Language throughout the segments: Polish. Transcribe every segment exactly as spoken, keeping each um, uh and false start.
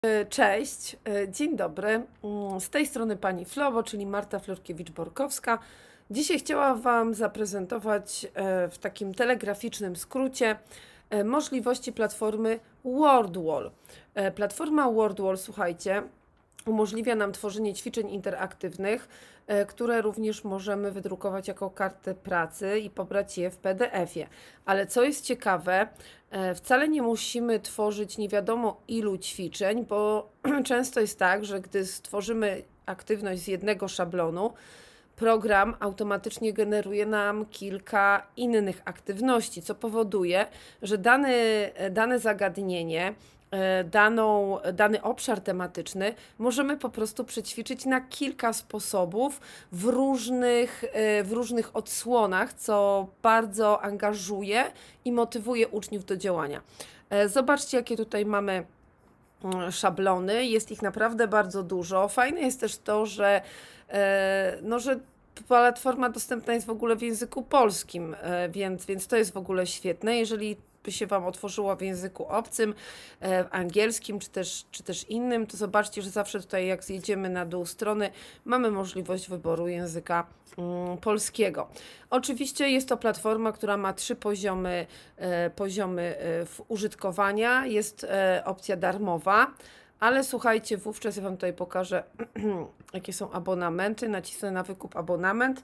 E, Cześć, e, dzień dobry. Mm, Z tej strony pani Flowo, czyli Marta Florkiewicz-Borkowska. Dzisiaj chciałam Wam zaprezentować e, w takim telegraficznym skrócie e, możliwości platformy WordWall. E, Platforma WordWall, słuchajcie, umożliwia nam tworzenie ćwiczeń interaktywnych, e, które również możemy wydrukować jako kartę pracy i pobrać je w P D F-ie. Ale co jest ciekawe, e, wcale nie musimy tworzyć nie wiadomo ilu ćwiczeń, bo często jest tak, że gdy stworzymy aktywność z jednego szablonu, program automatycznie generuje nam kilka innych aktywności, co powoduje, że dane, dane zagadnienie, daną, dany obszar tematyczny możemy po prostu przećwiczyć na kilka sposobów w różnych, w różnych odsłonach, co bardzo angażuje i motywuje uczniów do działania. Zobaczcie, jakie tutaj mamy szablony, jest ich naprawdę bardzo dużo. Fajne jest też to, że, no, że platforma dostępna jest w ogóle w języku polskim, więc, więc to jest w ogóle świetne. Jeżeli by się Wam otworzyło w języku obcym, w angielskim czy też, czy też innym, to zobaczcie, że zawsze tutaj jak zjedziemy na dół strony, mamy możliwość wyboru języka mm, polskiego. Oczywiście jest to platforma, która ma trzy poziomy, e, poziomy e, użytkowania. Jest e, opcja darmowa, ale słuchajcie, wówczas ja Wam tutaj pokażę, jakie są abonamenty. Nacisnę na wykup abonament.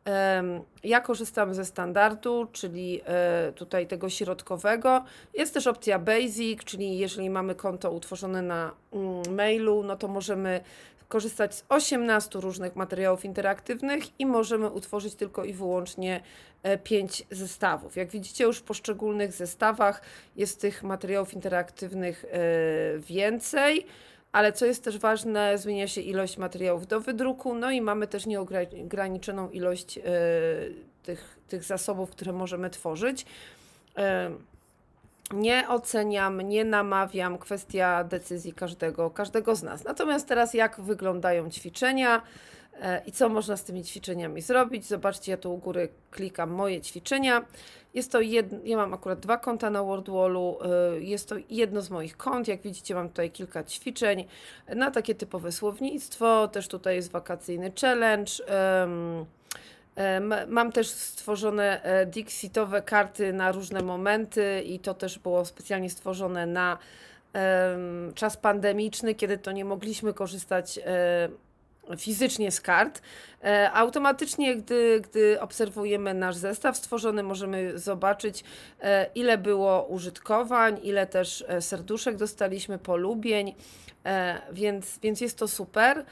Ja korzystam ze standardu, czyli tutaj tego środkowego. Jest też opcja Basic, czyli jeżeli mamy konto utworzone na mailu, no to możemy korzystać z osiemnastu różnych materiałów interaktywnych i możemy utworzyć tylko i wyłącznie pięć zestawów. Jak widzicie, już w poszczególnych zestawach jest tych materiałów interaktywnych więcej. Ale co jest też ważne, zmienia się ilość materiałów do wydruku, no i mamy też nieograniczoną ilość y, tych, tych zasobów, które możemy tworzyć. Y, nie oceniam, nie namawiam, kwestia decyzji każdego, każdego z nas. Natomiast teraz jak wyglądają ćwiczenia i co można z tymi ćwiczeniami zrobić. Zobaczcie, ja tu u góry klikam moje ćwiczenia. Jest to jedno, ja mam akurat dwa konta na WordWallu, jest to jedno z moich kont. Jak widzicie, mam tutaj kilka ćwiczeń na takie typowe słownictwo, też tutaj jest wakacyjny challenge. Mam też stworzone Dixitowe karty na różne momenty i to też było specjalnie stworzone na czas pandemiczny, kiedy to nie mogliśmy korzystać fizycznie z kart. Automatycznie, gdy, gdy obserwujemy nasz zestaw stworzony, możemy zobaczyć, ile było użytkowań, ile też serduszek dostaliśmy, polubień, więc, więc jest to super.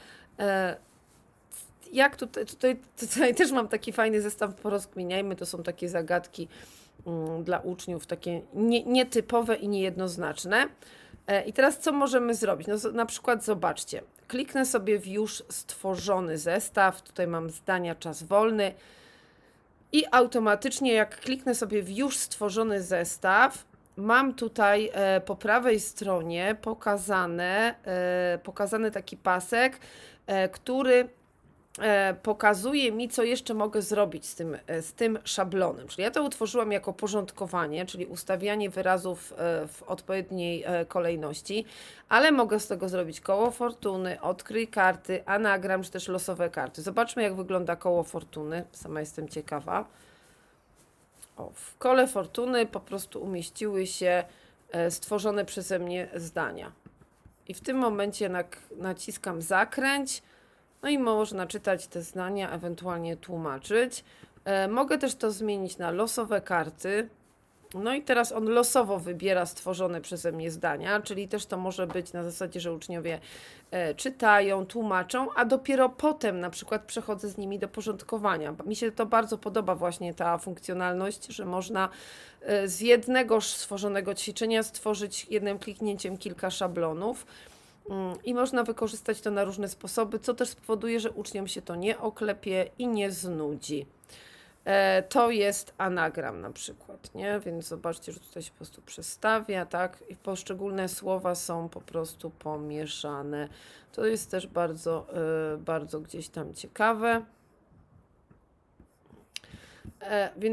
Jak tutaj, tutaj, tutaj też mam taki fajny zestaw, porozkminiajmy, to są takie zagadki um, dla uczniów, takie nie, nietypowe i niejednoznaczne. E, I teraz co możemy zrobić? No, na przykład zobaczcie, kliknę sobie w już stworzony zestaw, tutaj mam zdania czas wolny i automatycznie jak kliknę sobie w już stworzony zestaw, mam tutaj e, po prawej stronie pokazane, e, pokazany taki pasek, e, który pokazuje mi, co jeszcze mogę zrobić z tym, z tym szablonem. Czyli ja to utworzyłam jako porządkowanie, czyli ustawianie wyrazów w odpowiedniej kolejności, ale mogę z tego zrobić koło fortuny, odkryj karty, anagram, czy też losowe karty. Zobaczmy, jak wygląda koło fortuny. Sama jestem ciekawa. O, w kole fortuny po prostu umieściły się stworzone przeze mnie zdania. I w tym momencie naciskam zakręć. No i można czytać te zdania, ewentualnie tłumaczyć. E, mogę też to zmienić na losowe karty. No i teraz on losowo wybiera stworzone przeze mnie zdania, czyli też to może być na zasadzie, że uczniowie e, czytają, tłumaczą, a dopiero potem na przykład przechodzę z nimi do porządkowania. Mi się to bardzo podoba właśnie ta funkcjonalność, że można e, z jednego stworzonego ćwiczenia stworzyć jednym kliknięciem kilka szablonów. I można wykorzystać to na różne sposoby, co też spowoduje, że uczniom się to nie oklepie i nie znudzi. E, to jest anagram na przykład, nie? Więc zobaczcie, że tutaj się po prostu przestawia, tak? I poszczególne słowa są po prostu pomieszane. To jest też bardzo, e, bardzo gdzieś tam ciekawe. E, więc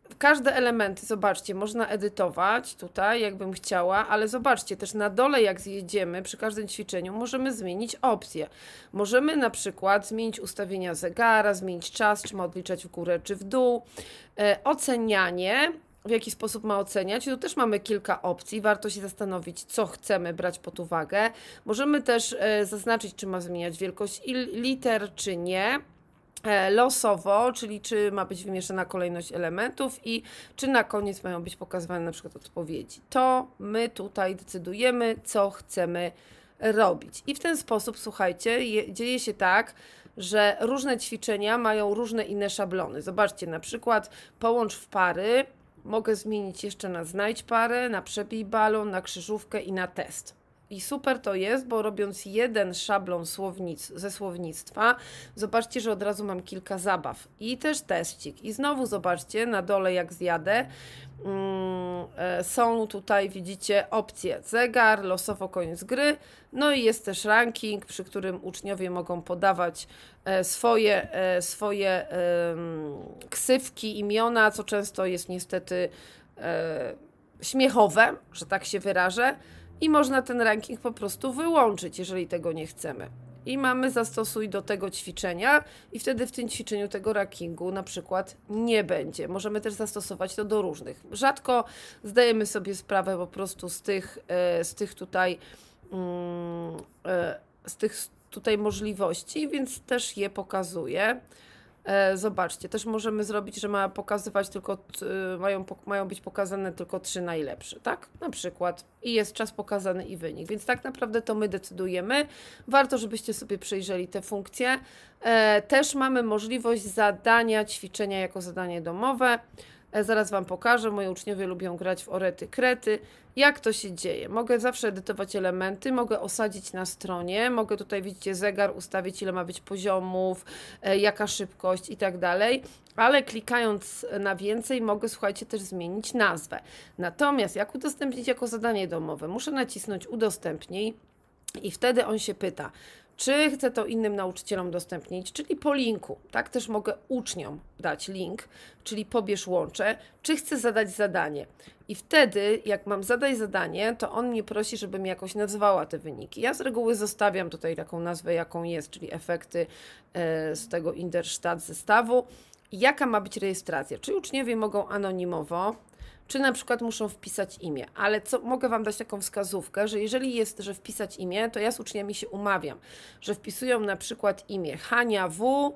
każde elementy, zobaczcie, można edytować tutaj, jakbym chciała, ale zobaczcie, też na dole jak zjedziemy, przy każdym ćwiczeniu możemy zmienić opcje. Możemy na przykład zmienić ustawienia zegara, zmienić czas, czy ma odliczać w górę, czy w dół. E, ocenianie, w jaki sposób ma oceniać, tu też mamy kilka opcji, warto się zastanowić, co chcemy brać pod uwagę. Możemy też e, zaznaczyć, czy ma zmieniać wielkość liter, czy nie. Losowo, czyli czy ma być wymieszana kolejność elementów i czy na koniec mają być pokazywane na przykład odpowiedzi. To my tutaj decydujemy, co chcemy robić. I w ten sposób, słuchajcie, je, dzieje się tak, że różne ćwiczenia mają różne inne szablony. Zobaczcie, na przykład połącz w pary, mogę zmienić jeszcze na znajdź parę, na przebij balon, na krzyżówkę i na test. I super to jest, bo robiąc jeden szablon słownic, ze słownictwa, zobaczcie, że od razu mam kilka zabaw. I też teścik. I znowu zobaczcie, na dole jak zjadę, mm, e, są tutaj, widzicie, opcje zegar, losowo koniec gry, no i jest też ranking, przy którym uczniowie mogą podawać e, swoje, e, swoje e, ksywki, imiona, co często jest niestety e, śmiechowe, że tak się wyrażę. I można ten ranking po prostu wyłączyć, jeżeli tego nie chcemy. I mamy zastosuj do tego ćwiczenia i wtedy w tym ćwiczeniu tego rankingu na przykład nie będzie. Możemy też zastosować to do różnych. Rzadko zdajemy sobie sprawę po prostu z tych, z tych tutaj z tych tutaj możliwości, więc też je pokazuję. Zobaczcie, też możemy zrobić, że ma pokazywać tylko, mają, mają być pokazane tylko trzy najlepsze, tak? Na przykład i jest czas pokazany i wynik, więc tak naprawdę to my decydujemy. Warto, żebyście sobie przejrzeli te funkcje. Też mamy możliwość zadania ćwiczenia jako zadanie domowe. Zaraz Wam pokażę, moi uczniowie lubią grać w orety, krety. Jak to się dzieje? Mogę zawsze edytować elementy, mogę osadzić na stronie, mogę tutaj, widzicie, zegar ustawić, ile ma być poziomów, e, jaka szybkość i tak dalej, ale klikając na więcej mogę, słuchajcie, też zmienić nazwę. Natomiast jak udostępnić jako zadanie domowe? Muszę nacisnąć udostępnij i wtedy on się pyta, czy chcę to innym nauczycielom udostępnić, czyli po linku, tak? Też mogę uczniom dać link, czyli pobierz łącze, czy chcę zadać zadanie. I wtedy, jak mam zadać zadanie, to on mnie prosi, żebym jakoś nazwała te wyniki. Ja z reguły zostawiam tutaj taką nazwę, jaką jest, czyli efekty e, z tego Inderstadt zestawu. Jaka ma być rejestracja? Czy uczniowie mogą anonimowo, czy na przykład muszą wpisać imię, ale co, mogę Wam dać taką wskazówkę, że jeżeli jest, że wpisać imię, to ja z uczniami się umawiam, że wpisują na przykład imię Hania W,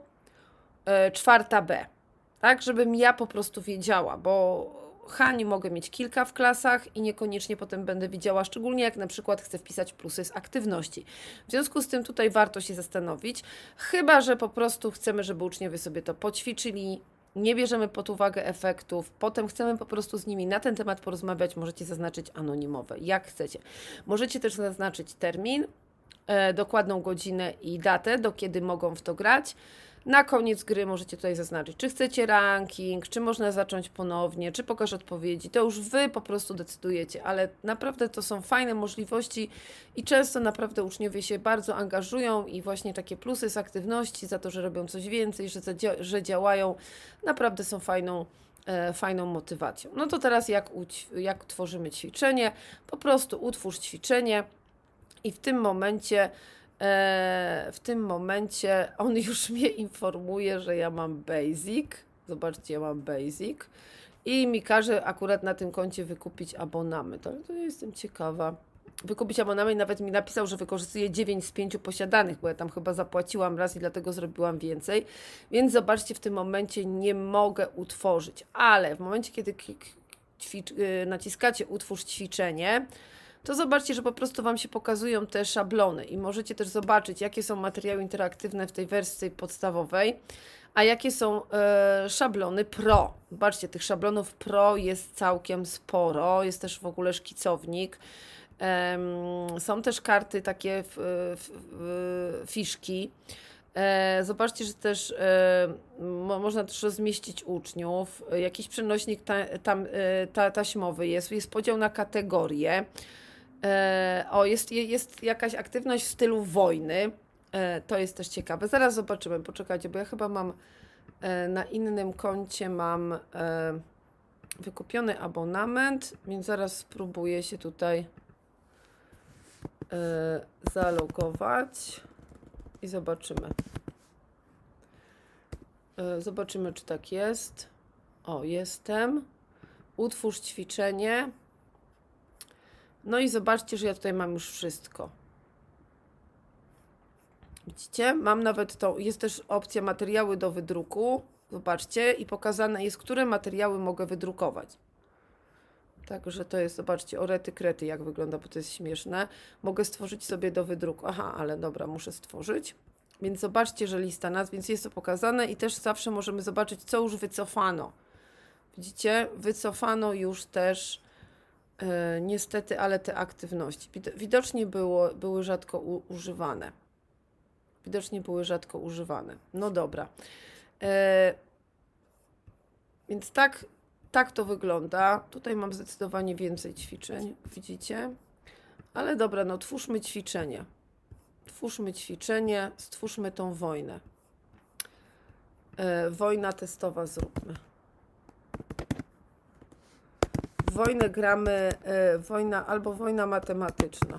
y, czwarta B, tak, żebym ja po prostu wiedziała, bo Hani mogę mieć kilka w klasach i niekoniecznie potem będę widziała, szczególnie jak na przykład chcę wpisać plusy z aktywności. W związku z tym tutaj warto się zastanowić, chyba że po prostu chcemy, żeby uczniowie sobie to poćwiczyli, nie bierzemy pod uwagę efektów, potem chcemy po prostu z nimi na ten temat porozmawiać, możecie zaznaczyć anonimowe, jak chcecie. Możecie też zaznaczyć termin, e, dokładną godzinę i datę, do kiedy mogą w to grać. Na koniec gry możecie tutaj zaznaczyć, czy chcecie ranking, czy można zacząć ponownie, czy pokaż odpowiedzi. To już Wy po prostu decydujecie, ale naprawdę to są fajne możliwości i często naprawdę uczniowie się bardzo angażują i właśnie takie plusy z aktywności za to, że robią coś więcej, że, że działają, naprawdę są fajną, e, fajną motywacją. No to teraz jak, jak tworzymy ćwiczenie? Po prostu utwórz ćwiczenie i w tym momencie w tym momencie on już mnie informuje, że ja mam basic. Zobaczcie, ja mam basic. I mi każe akurat na tym koncie wykupić abonament. Ale to ja jestem ciekawa. Wykupić abonament i nawet mi napisał, że wykorzystuje dziewięć z pięciu posiadanych, bo ja tam chyba zapłaciłam raz i dlatego zrobiłam więcej. Więc zobaczcie, w tym momencie nie mogę utworzyć. Ale w momencie, kiedy ćwicz, naciskacie utwórz ćwiczenie, to zobaczcie, że po prostu Wam się pokazują te szablony i możecie też zobaczyć, jakie są materiały interaktywne w tej wersji podstawowej, a jakie są e, szablony Pro. Zobaczcie, tych szablonów Pro jest całkiem sporo, jest też w ogóle szkicownik. E, są też karty takie, f, f, f, fiszki. E, zobaczcie, że też e, mo, można też rozmieścić uczniów. Jakiś przenośnik ta, tam, e, ta, taśmowy jest, jest podział na kategorie. E, o, jest, jest jakaś aktywność w stylu wojny. E, to jest też ciekawe. Zaraz zobaczymy, poczekajcie, bo ja chyba mam e, na innym koncie mam, e, wykupiony abonament, więc zaraz spróbuję się tutaj yy, zalogować i zobaczymy. Yy, zobaczymy, czy tak jest. O, jestem. Utwórz ćwiczenie. No i zobaczcie, że ja tutaj mam już wszystko. Widzicie? Mam nawet to, jest też opcja materiały do wydruku. Zobaczcie, i pokazane jest, które materiały mogę wydrukować. Także to jest, zobaczcie, orety krety, jak wygląda, bo to jest śmieszne. Mogę stworzyć sobie do wydruku. Aha, ale dobra, muszę stworzyć. Więc zobaczcie, że lista nazw, więc jest to pokazane i też zawsze możemy zobaczyć, co już wycofano. Widzicie? Wycofano już też yy, niestety, ale te aktywności. Widocznie było, były rzadko u, używane. Widocznie były rzadko używane. No dobra. Yy, więc tak, tak to wygląda. Tutaj mam zdecydowanie więcej ćwiczeń, widzicie? Ale dobra, no twórzmy ćwiczenie. Twórzmy ćwiczenie, stwórzmy tą wojnę. Yy, wojna testowa zróbmy. Wojnę gramy, yy, wojna albo wojna matematyczna.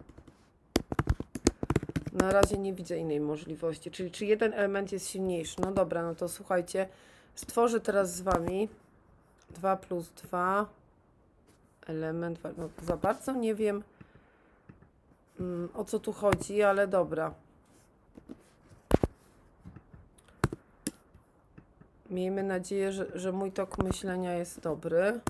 Na razie nie widzę innej możliwości. Czyli czy jeden element jest silniejszy? No dobra, no to słuchajcie. Stworzę teraz z Wami dwa plus dwa. Element, no za bardzo nie wiem mm, o co tu chodzi, ale dobra. Miejmy nadzieję, że, że mój tok myślenia jest dobry.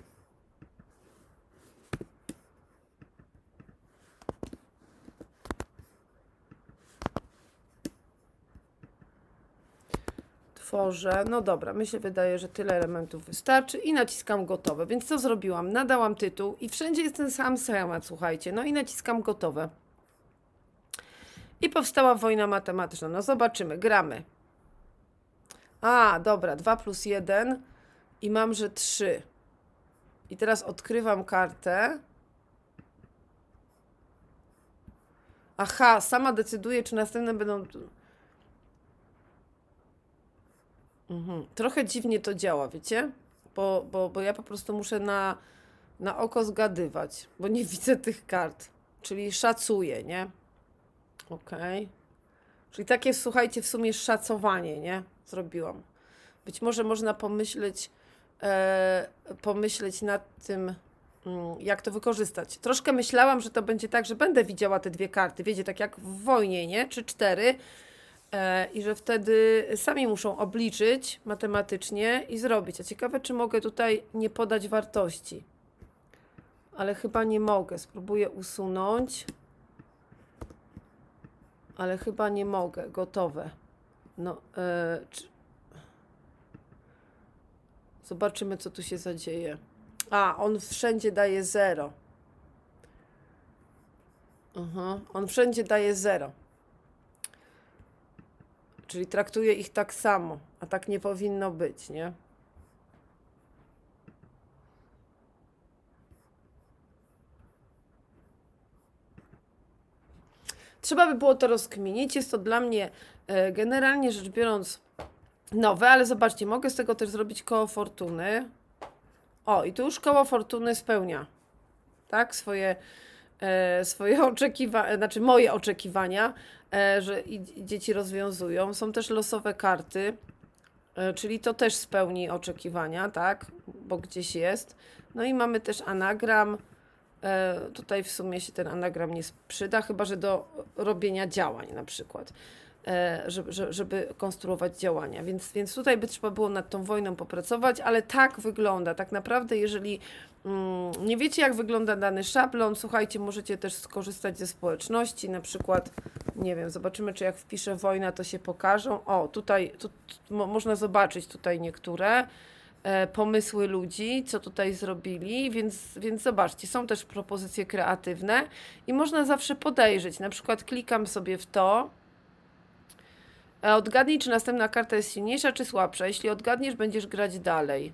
Tworzę. No dobra, mi się wydaje, że tyle elementów wystarczy i naciskam gotowe. Więc co zrobiłam? Nadałam tytuł i wszędzie jest ten sam schemat, słuchajcie. No i naciskam gotowe. I powstała wojna matematyczna. No zobaczymy, gramy. A, dobra, dwa plus jeden i mam, że trzy. I teraz odkrywam kartę. Aha, sama decyduję, czy następne będą... Mhm. Trochę dziwnie to działa, wiecie? Bo, bo, bo ja po prostu muszę na, na oko zgadywać, bo nie widzę tych kart. Czyli szacuję, nie? Okej. Okay. Czyli takie, słuchajcie, w sumie szacowanie, nie? Zrobiłam. Być może można pomyśleć, e, pomyśleć nad tym, mm, jak to wykorzystać. Troszkę myślałam, że to będzie tak, że będę widziała te dwie karty, wiecie, tak jak w wojnie, nie? Czy cztery. I że wtedy sami muszą obliczyć matematycznie i zrobić. A ciekawe, czy mogę tutaj nie podać wartości. Ale chyba nie mogę. Spróbuję usunąć. Ale chyba nie mogę. Gotowe. No, yy, czy... Zobaczymy, co tu się zadzieje. A, on wszędzie daje zero. Uh-huh. On wszędzie daje zero. Czyli traktuje ich tak samo, a tak nie powinno być, nie? Trzeba by było to rozkminić. Jest to dla mnie e, generalnie rzecz biorąc nowe, ale zobaczcie, mogę z tego też zrobić koło fortuny. O, i tu już koło fortuny spełnia, tak, swoje, e, swoje oczekiwania, znaczy moje oczekiwania, e, że i dzieci rozwiązują. Są też losowe karty, e, czyli to też spełni oczekiwania, tak, bo gdzieś jest. No i mamy też anagram. E, tutaj w sumie się ten anagram nie przyda, chyba że do robienia działań na przykład. Żeby, żeby konstruować działania. Więc, więc tutaj by trzeba było nad tą wojną popracować, ale tak wygląda. Tak naprawdę, jeżeli mm, nie wiecie, jak wygląda dany szablon, słuchajcie, możecie też skorzystać ze społeczności, na przykład, nie wiem, zobaczymy, czy jak wpiszę wojna, to się pokażą. O, tutaj tu, tu, można zobaczyć tutaj niektóre e, pomysły ludzi, co tutaj zrobili, więc, więc zobaczcie, są też propozycje kreatywne i można zawsze podejrzeć. Na przykład klikam sobie w to. Odgadnij, czy następna karta jest silniejsza, czy słabsza. Jeśli odgadniesz, będziesz grać dalej.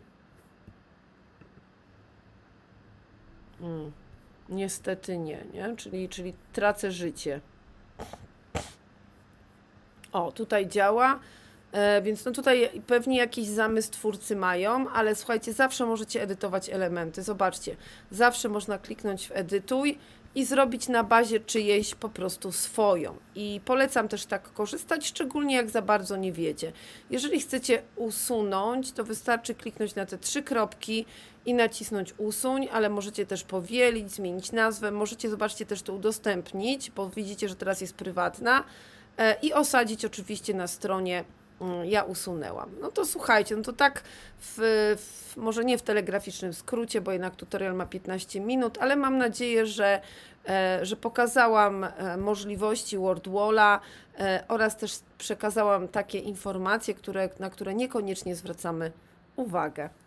Hmm. Niestety nie, nie? Czyli, czyli tracę życie. O, tutaj działa. E, więc no tutaj pewnie jakiś zamysł twórcy mają, ale słuchajcie, zawsze możecie edytować elementy. Zobaczcie, zawsze można kliknąć w edytuj i zrobić na bazie czyjejś po prostu swoją. I polecam też tak korzystać, szczególnie jak za bardzo nie wiecie. Jeżeli chcecie usunąć, to wystarczy kliknąć na te trzy kropki i nacisnąć usuń, ale możecie też powielić, zmienić nazwę, możecie, zobaczcie, też to udostępnić, bo widzicie, że teraz jest prywatna i osadzić oczywiście na stronie ja usunęłam. No to słuchajcie, no to tak w, w, może nie w telegraficznym skrócie, bo jednak tutorial ma piętnaście minut, ale mam nadzieję, że, e, że pokazałam e, możliwości WordWalla e, oraz też przekazałam takie informacje, które, na które niekoniecznie zwracamy uwagę.